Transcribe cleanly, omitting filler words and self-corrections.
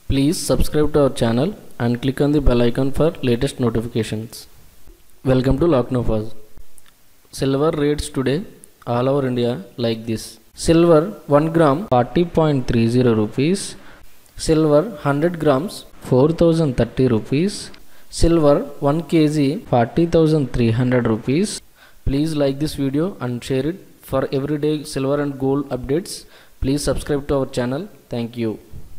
Please subscribe to our channel and click on the bell icon for latest notifications. Welcome to Lucknow Fuzz. Silver rates today all over India like this. Silver 1 gram 40.30 rupees. Silver 100 grams 4030 rupees. Silver 1 kg 40,300 rupees. Please like this video and share it for everyday silver and gold updates. Please subscribe to our channel. Thank you.